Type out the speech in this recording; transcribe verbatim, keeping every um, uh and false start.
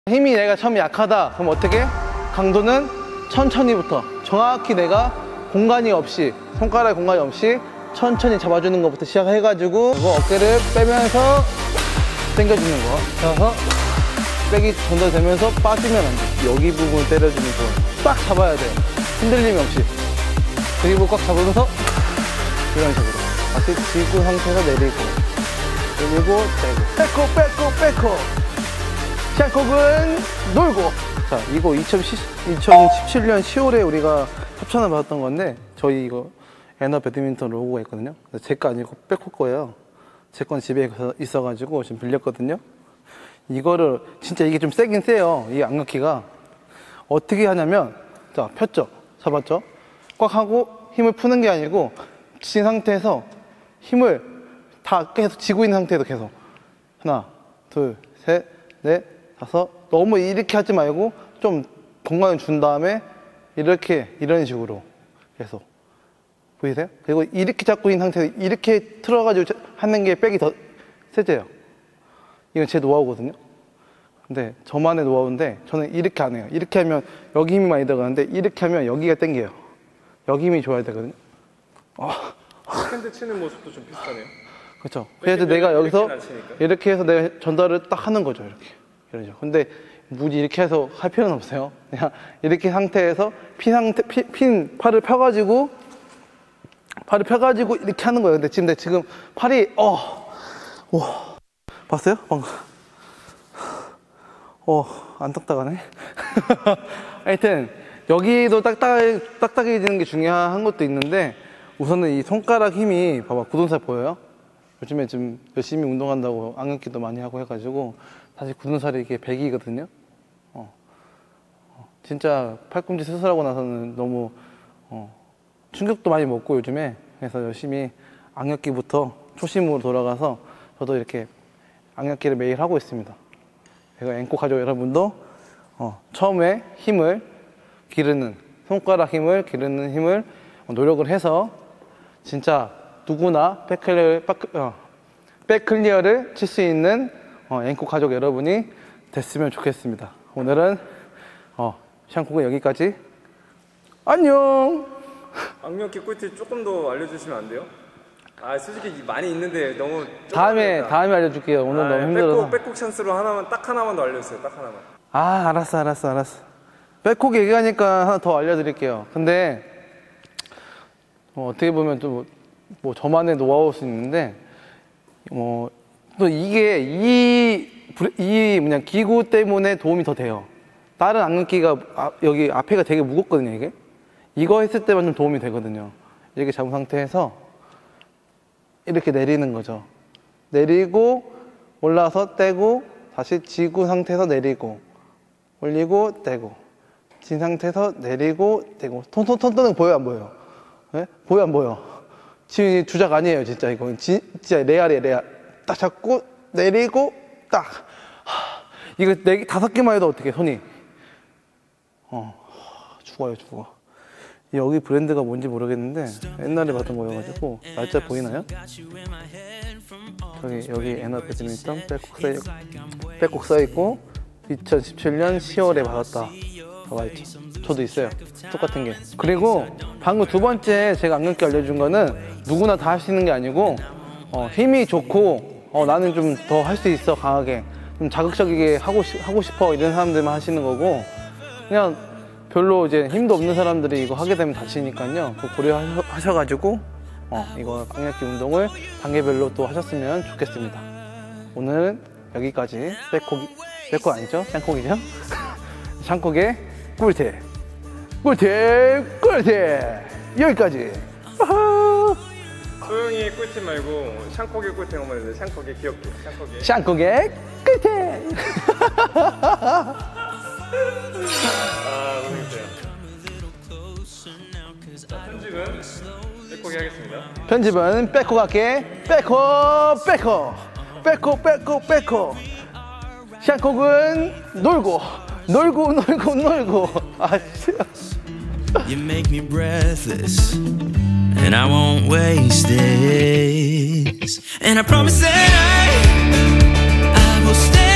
힘이 내가 처음 약하다 그럼 어떻게? 강도는 천천히부터 정확히 내가 공간이 없이 손가락에 공간이 없이 천천히 잡아주는 것부터 시작해가지고 그리고 어깨를 빼면서 당겨주는 거 그래서 백이 전달되면서 빠지면 안 돼. 여기 부분을 때려주면서 딱 잡아야 돼. 흔들림이 없이. 그리고 꽉 잡으면서 이런 식으로 다시 쥐고 상태에서 내리고 그리고 떼고 빼고 빼고 빼고 샹콕은 놀고. 자, 이거 이천십칠 년 시월에 우리가 협찬을 받았던 건데 저희 이거 에너 배드민턴 로고가 있거든요. 제 거 아니고 백호 거예요. 제 건 집에 있어가지고 지금 빌렸거든요. 이거를 진짜 이게 좀 세긴 세요. 이 안경키가 어떻게 하냐면 자 폈죠, 잡았죠, 꽉 하고 힘을 푸는 게 아니고 진 상태에서 힘을 다 계속 쥐고 있는 상태에서 계속 하나 둘 셋 넷 다섯 너무 이렇게 하지 말고 좀 공간을 준 다음에 이렇게 이런 식으로 계속 보이세요? 그리고 이렇게 잡고 있는 상태에서 이렇게 틀어가지고 하는 게 백이 더 세져요. 이건 제 노하우거든요. 근데 저만의 노하우인데 저는 이렇게 안 해요. 이렇게 하면 여기 힘이 많이 들어가는데 이렇게 하면 여기가 당겨요. 여기 힘이 좋아야 되거든요. 아. 스탠드 치는 모습도 좀 비슷하네요. 그렇죠. 그래서 내가 여기서 이렇게 해서 내가 전달을 딱 하는 거죠. 이렇게. 이러죠. 근데 굳이 이렇게 해서 할 필요는 없어요. 그냥 이렇게 상태에서 핀 상태, 핀, 핀 팔을 펴가지고 팔을 펴가지고 이렇게 하는 거예요. 근데 지금 내 지금 팔이 어, 와, 봤어요? 방금. 어, 안 딱딱하네. 하여튼 여기도 딱딱 딱딱해지는 게 중요한 것도 있는데 우선은 이 손가락 힘이 봐봐 굳은 살 보여요? 요즘에 좀 열심히 운동한다고 안경끼도 많이 하고 해가지고 사실 굳은 살이 이게 백이거든요. 어. 어. 진짜 팔꿈치 수술하고 나서는 너무 어. 충격도 많이 먹고 요즘에 그래서 열심히 안경끼부터 초심으로 돌아가서 저도 이렇게 안경끼를 매일 하고 있습니다. 제가 앵코 가족 여러분도 어. 처음에 힘을 기르는 손가락 힘을 기르는 힘을 노력을 해서 진짜 누구나 백클리어, 어, 백클리어를 칠 수 있는 어, 앵코 가족 여러분이 됐으면 좋겠습니다. 오늘은 어, 샹콕은 여기까지. 안녕. 안경끼 꿀팁 조금 더 알려주시면 안 돼요? 아 솔직히 많이 있는데 너무 다음에 다음에 알려줄게요. 오늘 아, 너무 힘들어서. 백콕, 백콕 찬스로 하나만 딱 하나만 더 알려주세요. 딱 하나만. 아 알았어 알았어 알았어. 백콕 얘기하니까 하나 더 알려드릴게요. 근데 어, 어떻게 보면 또 뭐 저만의 노하우일 수 있는데 뭐 또 이게 이, 이 뭐냐 기구 때문에 도움이 더 돼요. 다른 안경끼가 아, 여기 앞에가 되게 무겁거든요. 이게 이거 했을 때만 좀 도움이 되거든요. 이렇게 잡은 상태에서 이렇게 내리는 거죠. 내리고 올라서 떼고 다시 쥐고 상태에서 내리고 올리고 떼고 진 상태에서 내리고 떼고 톤톤 톤톤은 보여 안 보여요? 네? 보여 안 보여? 지금 주작 아니에요 진짜 이거 진짜 레알이에요 레알. 딱 잡고 내리고 딱 하, 이거 네 개 다섯 개만 해도 어떻게 손이 어 죽어요 죽어. 여기 브랜드가 뭔지 모르겠는데 옛날에 받은 거여가지고 날짜 보이나요? 저기 여기 에너 배드민턴 백콕 써 백콕 써있고 이천십칠 년 시월에 받았다 나와 있죠. 저도 있어요 똑같은 게. 그리고 방금 두 번째 제가 안경끼 알려준 거는 누구나 다 할 수 있는 게 아니고 어, 힘이 좋고 어, 나는 좀 더 할 수 있어 강하게 좀 자극적이게 하고, 시, 하고 싶어 이런 사람들만 하시는 거고 그냥 별로 이제 힘도 없는 사람들이 이거 하게 되면 다치니까요. 고려하셔가지고 어, 이거 안경끼 운동을 단계별로 또 하셨으면 좋겠습니다. 오늘은 여기까지. 백콕, 백콕 아니죠? 샹콕이죠? 샹콕의 꿀팁 꿀팁 꿀팁 여기까지. 소영이의 꿀팁 말고 샹콕의 꿀팁 한번 해주세요. 샹콕의 귀엽게. 샹콕의 샹콕의 꿀팁. 아 너무 힘들어요. 자 편집은 백콕이 하겠습니다. 편집은 백콕 할게. 백콕 백콕 백콕 백콕 백콕. 샹콕은 놀고 놀고 놀고 놀고. 아 진짜. You make me breathless and I won't waste this and I promise that I I will stay